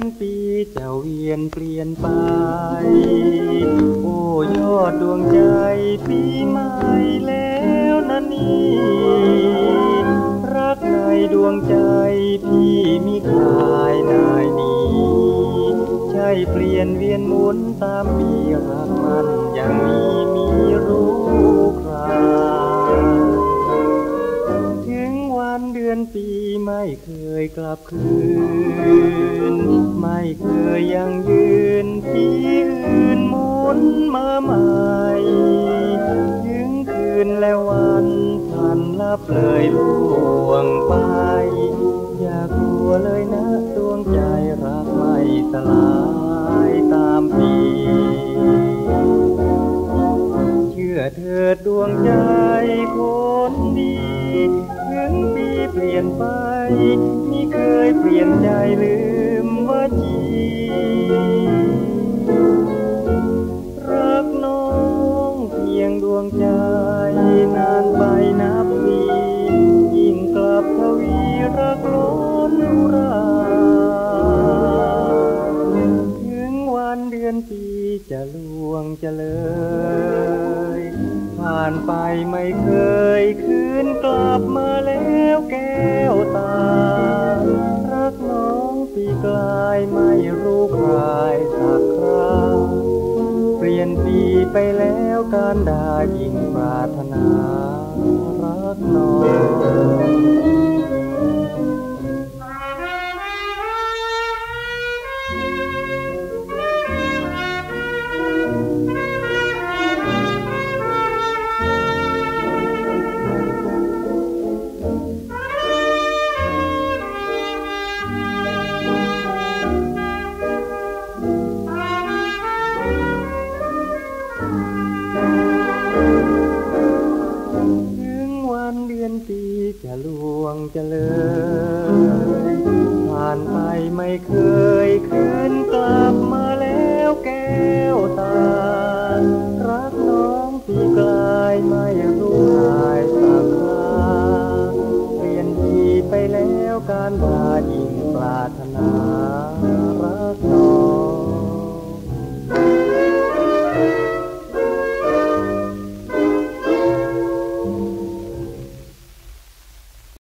อนปีจะเวียนเปลี่ยนไปโอ้ยอดดวงใจปีใหม่แล้วนะนี่รักในดวงใจพี่มิคลายนายนี้ใช่เปลี่ยนเวียนหมุนตามปีรักมันยังมีรู้คราถึงวันเดือนปีไม่เคยกลับคืนไม่เคยยังยืนปีอื่นหมุนมาใหม่ถึงคืนและวันพันลับเลยล่วงไปอย่ากลัวเลยนะดวงใจรักไม่สลายตามปีเชื่อเถิดดวงใจคนดีถึงปีเปลี่ยนไปมิเคยเปลี่ยนใจลืมว่าจีรักน้องเพียงดวงใจนานไปนับปียิ่งกลับทวีรักล้นราถึงวันเดือนปีจะล่วงจะเลยผ่านไปไม่เคยคืนกลับมาแล้วแก้วตารักน้องปีกลายไม่รู้คลายสักคราเปลี่ยนปีไปแล้วการด่ายิ่งปรารถนารักน้องปีจะล่วงจะเลยผ่านไปไม่เคยคืนกลับมาแล้วแก้วตารักน้องปีกลายไม่รู้หายสักคราเปลี่ยนปีไปแล้วการด่ายิ่งปรารถนารักน้อง